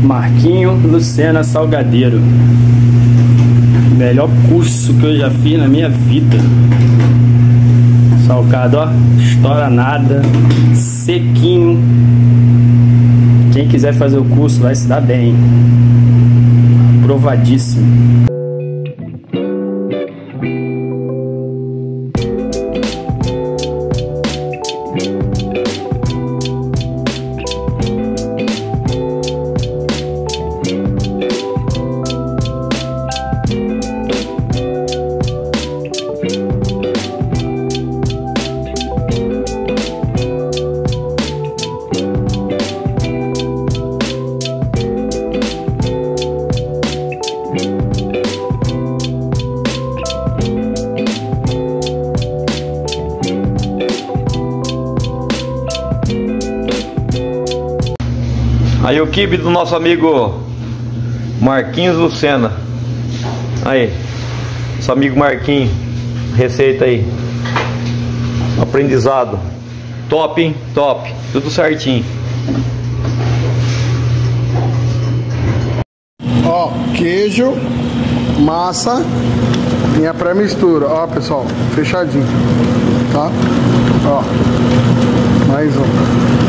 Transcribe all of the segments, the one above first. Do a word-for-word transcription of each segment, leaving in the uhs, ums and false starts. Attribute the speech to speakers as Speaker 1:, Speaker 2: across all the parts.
Speaker 1: Marquinho Lucena Salgadeiro. Melhor curso que eu já fiz na minha vida. Salgado, ó, estoura nada, sequinho. Quem quiser fazer o curso vai se dar bem. Aprovadíssimo.
Speaker 2: Aí o quibe do nosso amigo Marquinhos Lucena. Aí, nosso amigo Marquinhos. Receita aí. Aprendizado. Top, hein? Top. Tudo certinho.
Speaker 3: Ó, queijo, massa e a pré-mistura. Ó, pessoal, fechadinho. Tá? Ó, mais um.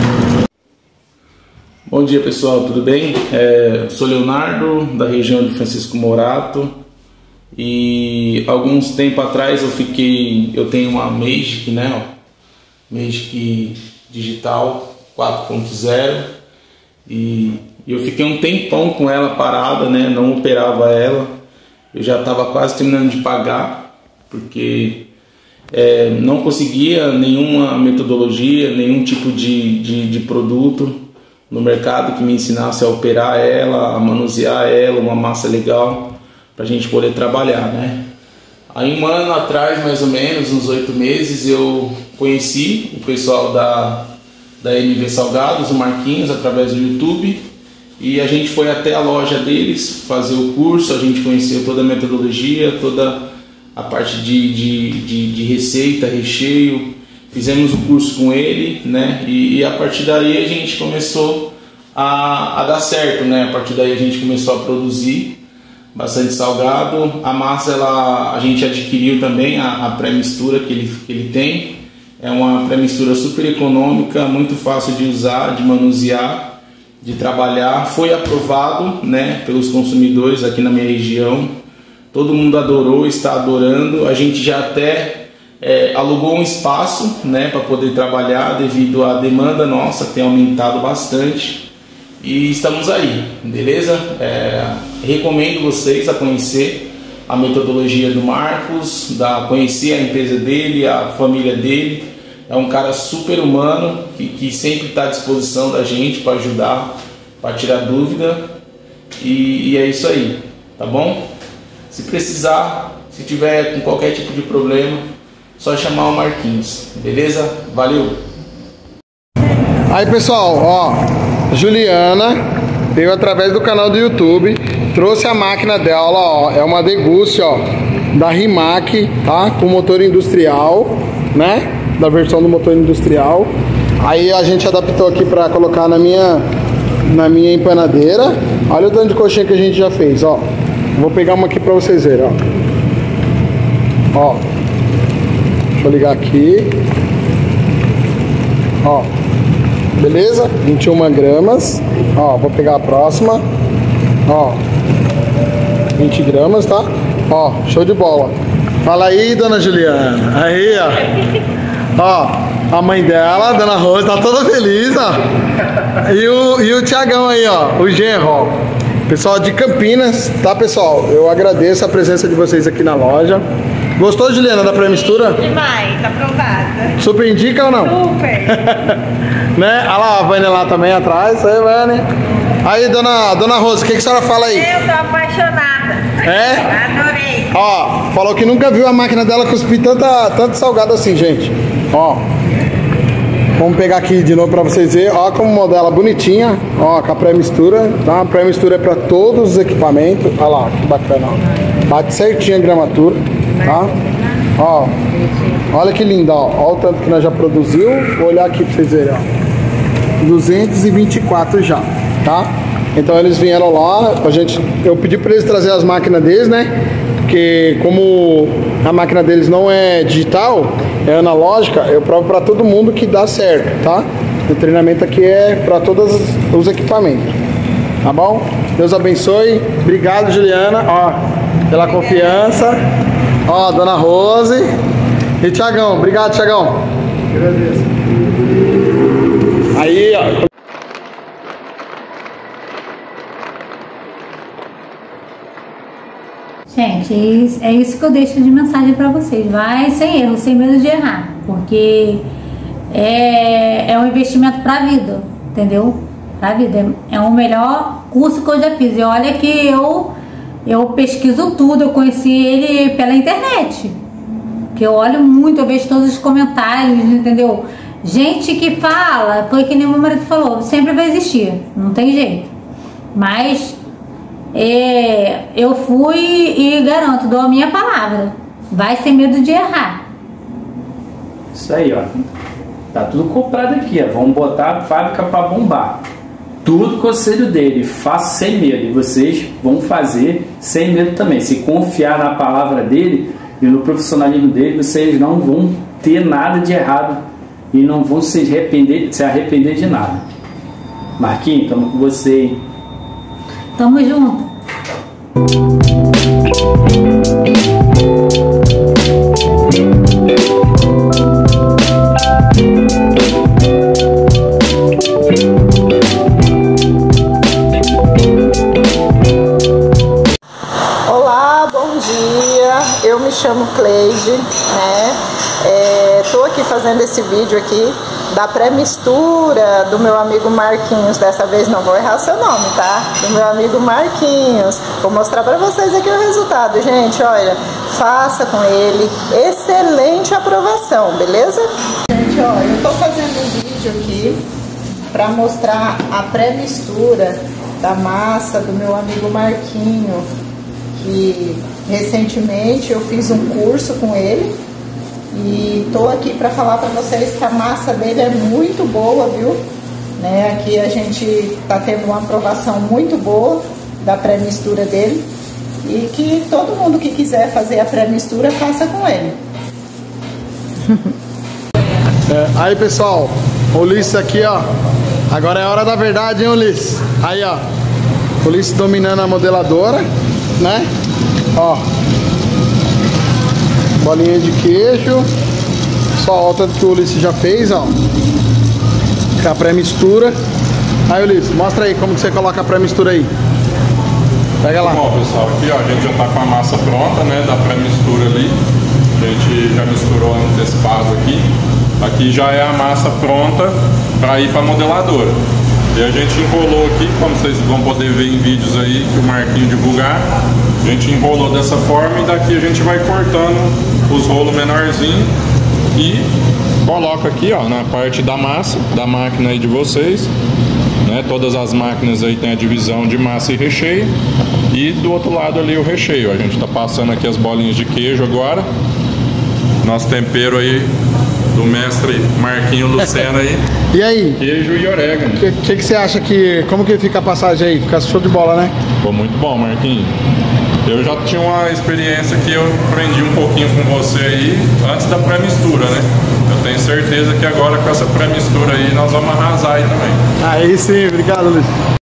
Speaker 4: Bom dia, pessoal, tudo bem? É, sou Leonardo, da região de Francisco Morato, e alguns tempo atrás eu fiquei, eu tenho uma Magic, né, ó, Magic Digital quatro ponto zero, e eu fiquei um tempão com ela parada, né, não operava ela. Eu já estava quase terminando de pagar, porque é, não conseguia nenhuma metodologia, nenhum tipo de, de, de produto no mercado que me ensinasse a operar ela, a manusear ela, uma massa legal para a gente poder trabalhar, né? Aí um ano atrás, mais ou menos, uns oito meses, eu conheci o pessoal da, da M V Salgados, o Marquinhos, através do YouTube, e a gente foi até a loja deles fazer o curso. A gente conheceu toda a metodologia, toda a parte de, de, de, de receita, recheio. Fizemos o curso com ele, né? E, e a partir daí a gente começou a, a dar certo, né? A partir daí a gente começou a produzir bastante salgado. A massa, ela, a gente adquiriu também a, a pré-mistura que ele, que ele tem. É uma pré-mistura super econômica, muito fácil de usar, de manusear, de trabalhar. Foi aprovado, né, pelos consumidores aqui na minha região. Todo mundo adorou, está adorando. A gente já até É, alugou um espaço, né, para poder trabalhar, devido à demanda nossa ter aumentado bastante, e estamos aí, beleza? É, recomendo vocês a conhecer a metodologia do Marcos, da, conhecer a empresa dele, a família dele. É um cara super humano que, que sempre está à disposição da gente para ajudar, para tirar dúvida, e, e é isso aí, tá bom? Se precisar, se tiver com qualquer tipo de problema, só chamar o Marquinhos, beleza? Valeu!
Speaker 3: Aí, pessoal, ó, Juliana veio através do canal do YouTube, trouxe a máquina dela, ó, é uma Degusse, ó, da Rimac, tá? Com motor industrial, né? Da versão do motor industrial. Aí a gente adaptou aqui para colocar na minha, na minha empanadeira. Olha o tanto de coxinha que a gente já fez, ó. Vou pegar uma aqui para vocês verem, ó. Ó. Vou ligar aqui, ó, beleza? vinte e uma gramas, ó, vou pegar a próxima, ó, vinte gramas, tá? Ó, show de bola. Fala aí, dona Juliana, aí, ó, ó, a mãe dela, dona Rosa, tá toda feliz, ó, e o, e o Tiagão aí, ó, o genro, ó. Pessoal de Campinas, tá, pessoal? Eu agradeço a presença de vocês aqui na loja. Gostou, Juliana, da pré-mistura?
Speaker 5: Demais, aprovada.
Speaker 3: Super indica ou não?
Speaker 5: Super.
Speaker 3: Né? Olha lá, a Vânia lá também atrás. Aí, Vânia. Aí, dona, dona Rosa, o que, que a senhora fala aí?
Speaker 5: Eu tô apaixonada.
Speaker 3: É?
Speaker 5: Adorei.
Speaker 3: Ó, falou que nunca viu a máquina dela cuspir tanta, tanto salgado assim, gente. Ó. Vamos pegar aqui de novo pra vocês verem. Ó, como modela bonitinha. Ó, com a pré-mistura. Tá? A pré-mistura é pra todos os equipamentos. Olha lá, que bacana, ó. Bate certinho a gramatura. Tá? Ó, olha que lindo, ó. Olha o tanto que nós já produziu. Vou olhar aqui pra vocês verem, ó. duzentos e vinte e quatro já, tá? Então eles vieram lá, a gente, eu pedi para eles trazer as máquinas deles, né? Porque como a máquina deles não é digital, é analógica, eu provo para todo mundo que dá certo, tá? O treinamento aqui é para todos os equipamentos, tá bom? Deus abençoe. Obrigado, Juliana, ó, pela confiança. Ó, Dona Rose e Tiagão. Obrigado, Tiagão. Agradeço. Aí, ó.
Speaker 6: Gente, é isso que eu deixo de mensagem para vocês. Vai sem erro, sem medo de errar, porque é, é um investimento para a vida, entendeu? Para a vida. É o melhor curso que eu já fiz. E olha que eu, eu pesquiso tudo, eu conheci ele pela internet. Que eu olho muito, eu vejo todos os comentários, entendeu? Gente que fala, foi que nem meu marido falou, sempre vai existir, não tem jeito. Mas é, eu fui e garanto, dou a minha palavra. Vai sem medo de errar.
Speaker 1: Isso aí, ó. Tá tudo comprado aqui, ó. Vamos botar a fábrica para bombar. Tudo conselho dele, faça sem medo. E vocês vão fazer sem medo também. Se confiar na palavra dele e no profissionalismo dele, vocês não vão ter nada de errado e não vão se arrepender, se arrepender de nada. Marquinhos, estamos com você, hein?
Speaker 6: Tamo junto.
Speaker 5: Olá, bom dia. Eu me chamo Cleide, né? É, tô aqui fazendo esse vídeo aqui da pré-mistura do meu amigo Marquinhos. Dessa vez não vou errar seu nome, tá? Do meu amigo Marquinhos. Vou mostrar pra vocês aqui o resultado, gente. Olha, faça com ele. Excelente aprovação, beleza? Gente, olha, eu tô fazendo um vídeo aqui pra mostrar a pré-mistura da massa do meu amigo Marquinho, que recentemente eu fiz um curso com ele. E tô aqui para falar para vocês que a massa dele é muito boa, viu? Né? Aqui a gente tá tendo uma aprovação muito boa da pré-mistura dele. E que todo mundo que quiser fazer a pré-mistura, faça com ele.
Speaker 3: É, aí, pessoal, o Ulisses aqui, ó. Agora é a hora da verdade, hein, Ulisses? Aí, ó. O Ulisses dominando a modeladora, né? Ó. Bolinha de queijo. Só o tanto que o Ulisses já fez, ó. Com a pré-mistura. Aí, Ulisses, mostra aí como que você coloca a pré-mistura aí. Pega lá.
Speaker 7: Bom, pessoal, aqui ó, a gente já tá com a massa pronta, né, da pré-mistura ali. A gente já misturou antecipado aqui. Aqui já é a massa pronta para ir para modeladora. E a gente enrolou aqui, como vocês vão poder ver em vídeos aí que o Marquinho divulgar. A gente enrolou dessa forma e daqui a gente vai cortando os rolos menorzinhos e coloca aqui, ó, na parte da massa, da máquina aí de vocês, né? Todas as máquinas aí tem a divisão de massa e recheio e do outro lado ali o recheio. A gente tá passando aqui as bolinhas de queijo agora. Nosso tempero aí do mestre Marquinho Lucena aí.
Speaker 3: E aí?
Speaker 7: Queijo e orégano.
Speaker 3: O que, que, que você acha que... Como que fica a passagem aí? Fica show de bola, né?
Speaker 7: Ficou muito bom, Marquinho. Eu já tinha uma experiência que eu aprendi um pouquinho com você aí antes da pré-mistura, né? Eu tenho certeza que agora com essa pré-mistura aí nós vamos arrasar aí também.
Speaker 3: Aí sim, obrigado, Luiz.